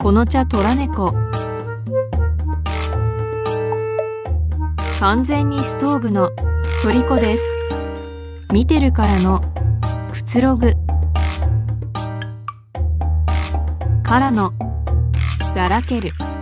この茶取らねこ。完全にストーブの虜です。見てるからのくつろぐ。からのだらける。